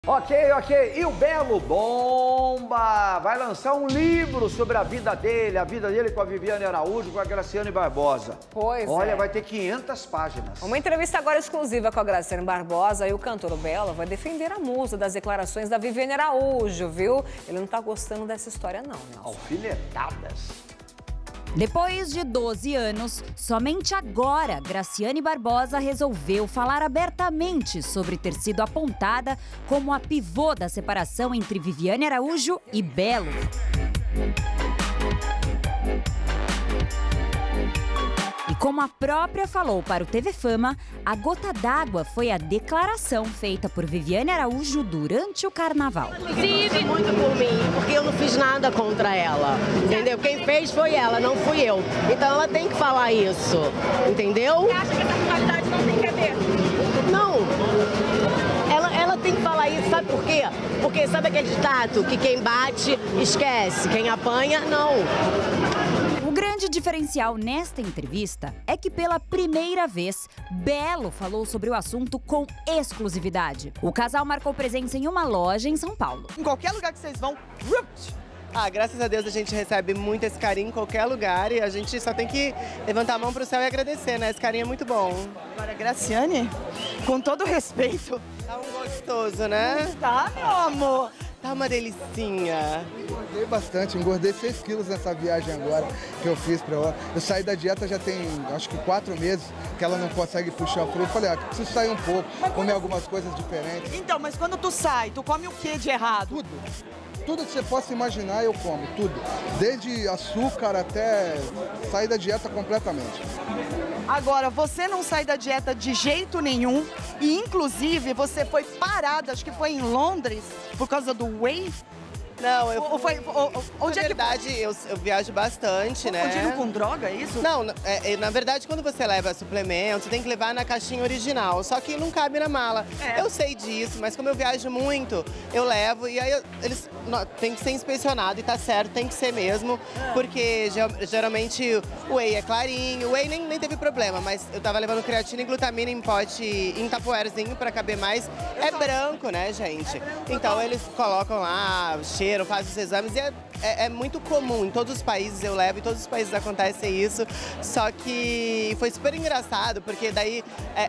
Ok. E o Belo Bomba vai lançar um livro sobre a vida dele com a Viviane Araújo, com a Graciane Barbosa. Olha, vai ter 500 páginas. Uma entrevista agora exclusiva com a Graciane Barbosa e o cantor Belo vai defender a musa das declarações da Viviane Araújo, viu? Ele não tá gostando dessa história não, Nelson. Alfinetadas. Depois de 12 anos, somente agora Graciane Barbosa resolveu falar abertamente sobre ter sido apontada como a pivô da separação entre Viviane Araújo e Belo. E como a própria falou para o TV Fama, a gota d'água foi a declaração feita por Viviane Araújo durante o carnaval. Vive muito por mim, porque eu não fiz nada contra ela, entendeu? Quem fez foi ela, não fui eu. Então ela tem que falar isso, entendeu? Você acha que essa rivalidade não tem que haver? Não. Ela tem que falar isso, sabe por quê? Porque sabe aquele ditado que quem bate esquece, quem apanha, não. O grande diferencial nesta entrevista é que pela primeira vez, Belo falou sobre o assunto com exclusividade. O casal marcou presença em uma loja em São Paulo. Em qualquer lugar que vocês vão, graças a Deus a gente recebe muito esse carinho em qualquer lugar e a gente só tem que levantar a mão pro céu e agradecer, né? Esse carinho é muito bom. Agora, Graciane, com todo respeito... Tá um gostoso, né? Tá, meu amor. Tá uma delicinha. Engordei bastante, engordei 6 quilos nessa viagem agora que eu fiz pra ela. Eu saí da dieta já tem, acho que 4 meses, que ela não consegue puxar o freio. Eu falei, preciso sair um pouco, comer algumas coisas diferentes. Então, mas quando tu sai, tu come o que de errado? Tudo. Tudo que você possa imaginar eu como, tudo. Desde açúcar até sair da dieta completamente. Agora, você não sai da dieta de jeito nenhum e, inclusive, você foi parada, acho que foi em Londres, por causa do whey? Não, eu... Onde Na verdade, eu viajo bastante, né? Confundindo com droga, é isso? Não, na verdade, quando você leva suplemento, você tem que levar na caixinha original, só que não cabe na mala. Eu sei disso, mas como eu viajo muito, eu levo e aí eles tem que ser inspecionado e tá certo, tem que ser mesmo, porque geralmente o whey é clarinho, o whey nem teve problema, mas eu tava levando creatina e glutamina em pote, em tapoeirzinho pra caber mais. É branco, né, gente? Então eles colocam lá, cheiram, fazem os exames e é muito comum, em todos os países eu levo, em todos os países acontece isso, só que foi super engraçado, porque daí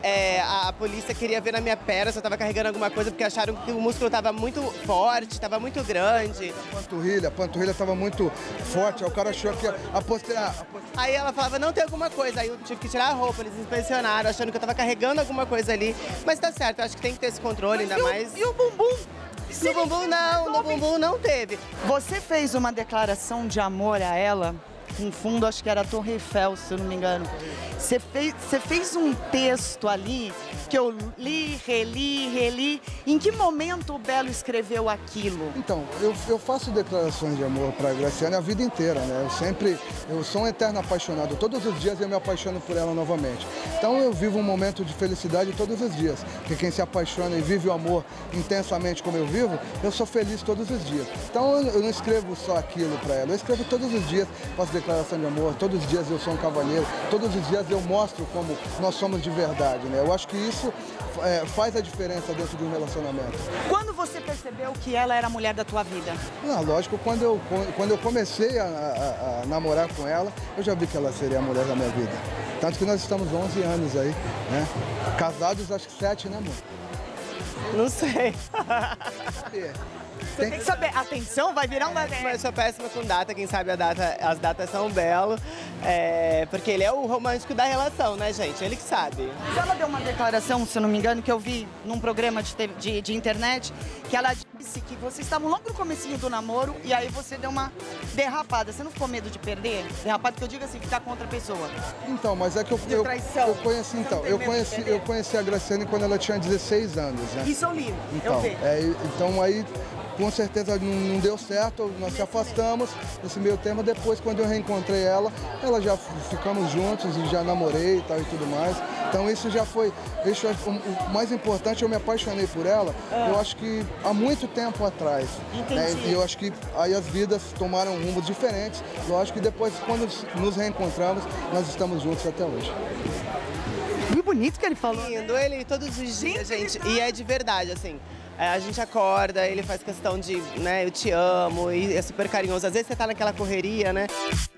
a polícia queria ver na minha perna se eu tava carregando alguma coisa, porque acharam que o músculo tava muito forte, tava muito grande. A panturrilha tava muito forte, aí o cara achou que a posterior... Aí ela falava, não, tem alguma coisa, aí eu tive que tirar a roupa, eles inspecionaram, achando que eu tava carregando alguma coisa ali, mas tá certo, eu acho que tem que ter esse controle, ainda mais... E o bumbum? No bumbum não teve. Você fez uma declaração de amor a ela, com fundo, acho que era a Torre Eiffel, se eu não me engano. Você fez um texto ali que eu li, reli. Em que momento o Belo escreveu aquilo? Então, eu faço declarações de amor para a Graciane a vida inteira, né? Eu sou um eterno apaixonado. Todos os dias eu me apaixono por ela novamente. Então eu vivo um momento de felicidade todos os dias. Porque quem se apaixona e vive o amor intensamente como eu vivo, eu sou feliz todos os dias. Então eu não escrevo só aquilo para ela, eu escrevo todos os dias, faço declaração de amor, todos os dias eu sou um cavalheiro, todos os dias eu mostro como nós somos de verdade, né? Eu acho que isso faz a diferença dentro de um relacionamento. Quando você percebeu que ela era a mulher da tua vida? Lógico, quando eu comecei a namorar com ela, eu já vi que ela seria a mulher da minha vida. Tanto que nós estamos 11 anos aí, né? Casados acho que 7, né, amor? Não sei. Você tem que saber. Atenção, vai virar uma... Mas eu sou péssima com data, quem sabe as datas são Belo. Porque ele é o romântico da relação, né, gente? Ele que sabe. Mas ela deu uma declaração, se eu não me engano, que eu vi num programa de internet, que ela disse que vocês estavam logo no comecinho do namoro e aí você deu uma derrapada. Você não ficou medo de perder? Derrapada que eu digo assim, ficar com outra pessoa. Então, mas é que eu conheci a Graciane quando ela tinha 16 anos, né? Isso eu li, então, eu vi. Então aí... Com certeza não deu certo, nós se afastamos nesse meio tempo. Depois, quando eu reencontrei ela já ficamos juntos e já namorei e tal e tudo mais. Então isso já foi, o mais importante, eu me apaixonei por ela, eu acho que há muito tempo atrás. Entendi. E eu acho que aí as vidas tomaram rumos diferentes. Lógico que depois, quando nos reencontramos, nós estamos juntos até hoje. Que bonito que ele falou. Lindo, ele todos os dias, gente. E é de verdade, assim. A gente acorda, ele faz questão de, né, eu te amo, e é super carinhoso. Às vezes você tá naquela correria, né?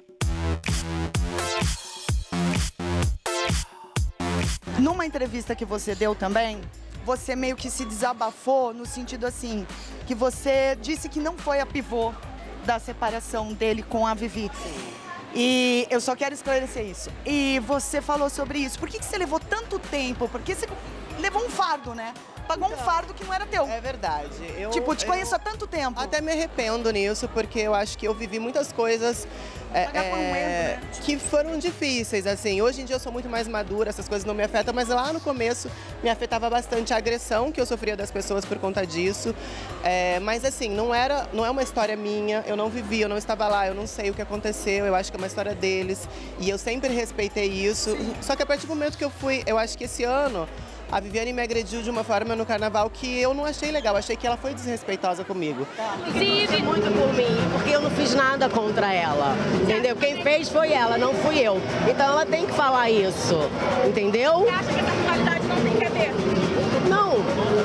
Numa entrevista que você deu também, você meio que se desabafou no sentido assim, que você disse que não foi a pivô da separação dele com a Vivi. E eu só quero esclarecer isso. E você falou sobre isso. Por que você levou tanto tempo? Porque você levou um fardo, né? Pagou um fardo que não era teu. É verdade. Tipo, te conheço há tanto tempo. Até me arrependo nisso, porque eu acho que eu vivi muitas coisas que foram difíceis, assim. Hoje em dia eu sou muito mais madura, essas coisas não me afetam, mas lá no começo me afetava bastante a agressão que eu sofria das pessoas por conta disso. Mas assim, não é uma história minha, eu não vivi, eu não estava lá, eu não sei o que aconteceu, eu acho que é uma história deles. E eu sempre respeitei isso. Só que a partir do momento que eu fui, eu acho que esse ano, a Viviane me agrediu de uma forma no carnaval que eu não achei legal, achei que ela foi desrespeitosa comigo. Inclusive muito por mim, porque eu não fiz nada contra ela, entendeu? Quem fez foi ela, não fui eu. Então ela tem que falar isso, entendeu? Você acha que essa rivalidade não tem que haver? Não.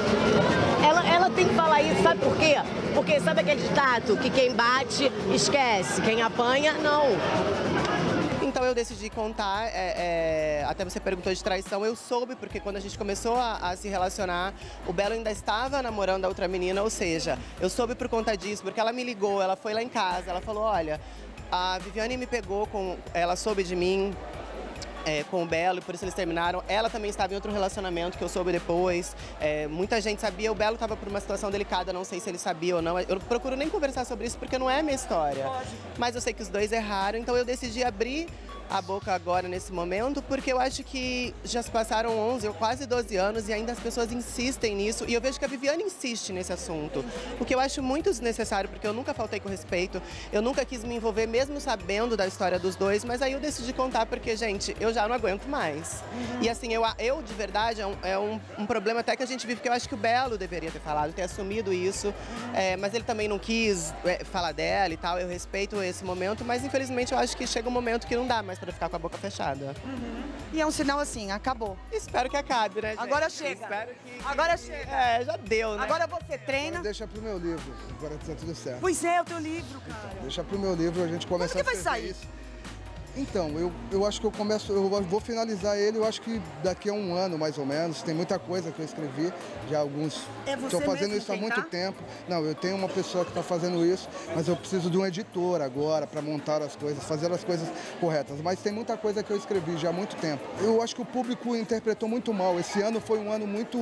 Ela tem que falar isso, sabe por quê? Porque sabe aquele ditado que quem bate esquece, quem apanha, não. Então eu decidi contar, até você perguntou de traição, eu soube, porque quando a gente começou a se relacionar, o Belo ainda estava namorando a outra menina, ou seja, eu soube por conta disso, porque ela me ligou, ela foi lá em casa, ela falou, olha, a Viviane me pegou, ela soube de mim, com o Belo, e por isso eles terminaram. Ela também estava em outro relacionamento, que eu soube depois. Muita gente sabia, o Belo estava por uma situação delicada, não sei se ele sabia ou não. Eu não procuro nem conversar sobre isso, porque não é a minha história. Mas eu sei que os dois erraram, então eu decidi abrir a boca agora, nesse momento, porque eu acho que já se passaram 11 ou quase 12 anos e ainda as pessoas insistem nisso. E eu vejo que a Viviane insiste nesse assunto, o que eu acho muito desnecessário, porque eu nunca faltei com respeito, eu nunca quis me envolver, mesmo sabendo da história dos dois, mas aí eu decidi contar porque, gente, eu já não aguento mais. E assim, eu de verdade, é um problema até que a gente vive, porque eu acho que o Belo deveria ter falado, ter assumido isso, mas ele também não quis falar dela e tal, eu respeito esse momento, mas infelizmente eu acho que chega um momento que não dá mais para ficar com a boca fechada. E é um sinal assim, acabou. Espero que acabe, né, gente? Agora chega. Espero que... Agora chega. Já deu, né? Agora você treina. Deixa pro meu livro, agora tá tudo certo. Pois é, o teu livro, cara. Então, deixa pro meu livro, a gente começa Quando que vai sair? Isso. Então, eu acho que eu vou finalizar ele, eu acho que daqui a um ano, mais ou menos. Tem muita coisa que eu escrevi, já alguns... Estou fazendo isso há muito tempo. Não, eu tenho uma pessoa que está fazendo isso, mas eu preciso de um editor agora para montar as coisas, fazer as coisas corretas. Mas tem muita coisa que eu escrevi já há muito tempo. Eu acho que o público interpretou muito mal. Esse ano foi um ano muito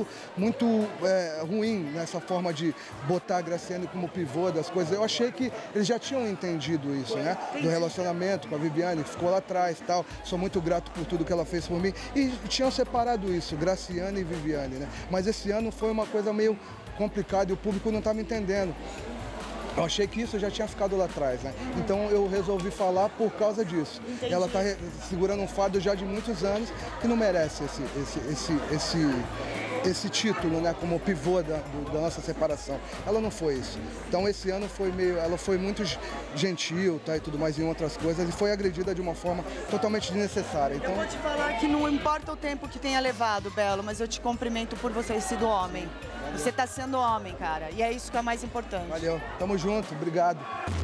ruim nessa forma de botar a Graciane como pivô das coisas. Eu achei que eles já tinham entendido isso, né? Do relacionamento com a Viviane, que ficou lá atrás e tal. Sou muito grato por tudo que ela fez por mim. E tinham separado isso, Graciane e Viviane, né? Mas esse ano foi uma coisa meio complicada e o público não estava entendendo. Eu achei que isso já tinha ficado lá atrás, né? Então eu resolvi falar por causa disso. Entendi. Ela está segurando um fardo já de muitos anos que não merece esse título, né, como pivô da nossa separação. Ela não foi isso. Então esse ano ela foi muito gentil, tá, e tudo mais em outras coisas, e foi agredida de uma forma totalmente desnecessária. Então... Eu vou te falar que não importa o tempo que tenha levado, Belo, mas eu te cumprimento por você ter sido homem. Você tá sendo homem, cara, e é isso que é mais importante. Valeu, tamo junto, obrigado.